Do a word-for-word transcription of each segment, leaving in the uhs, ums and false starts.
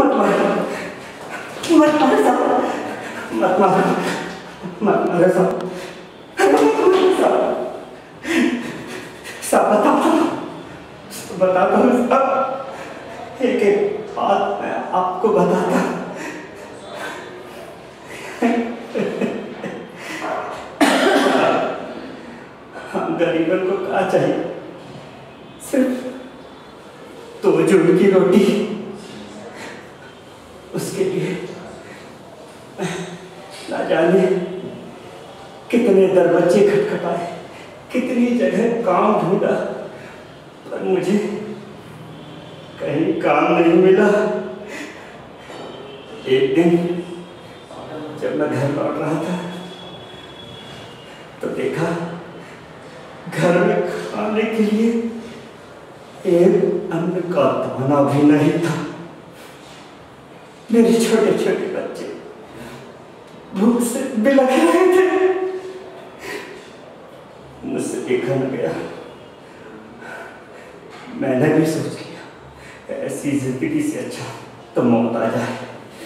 मत मारो, मत मारो साहब, मत मारो, मत मारो साहब, साहब, साहब बताता हूँ, बताता हूँ साहब, एक एक बात मैं आपको बताता हूँ। हम गरीबन को क्या चाहिए? सिर्फ दो जोड़ की रोटी। उसके लिए ना जाने कितने दरवाजे खटखटाए, कितनी जगह काम ढूंढा, पर मुझे कहीं काम नहीं मिला। एक दिन जब मैं घर लौट रहा था तो देखा घर में खाने के लिए एक अन्न का दाना भी नहीं था। मेरे छोटे छोटे बच्चे भूख से बिलख रहे थे। मुझसे देखा न गया। मैंने भी सोच लिया ऐसी जिंदगी से अच्छा तो मौत आ जाए।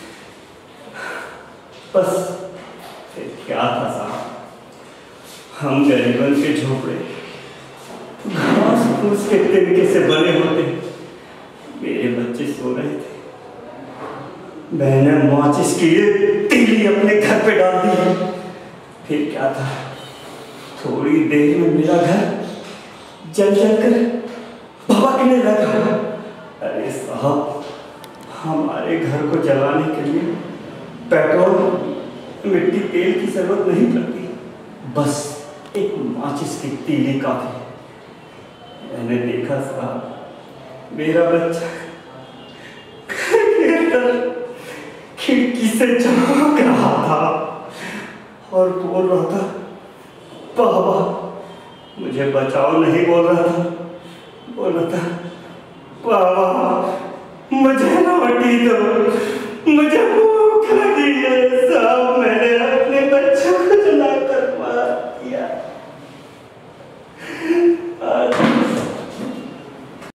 बस फिर क्या था साहब, हम गरीबन के झोपड़े घास फूस के तिनके से बने होते। मेरे बच्चे सो रहे थे, मैंने माचिस की तीली अपने घर पे डाल दी। फिर क्या था, थोड़ी देर में मेरा घर जल जल कर भभकने लगा। अरे साहब, हमारे घर को जलाने के लिए पेट्रोल मिट्टी तेल की जरूरत नहीं पड़ती, बस एक माचिस की तीली काफी। मैंने देखा साहब, मेरा बच्चा खिड़की से झांक रहा था और बोल रहा था, बाबा मुझे बचाओ, नहीं बोल रहा था, बोल रहा था, बाबा मुझे रोटी दो, मुझे भूख लगी है। साहब मैंने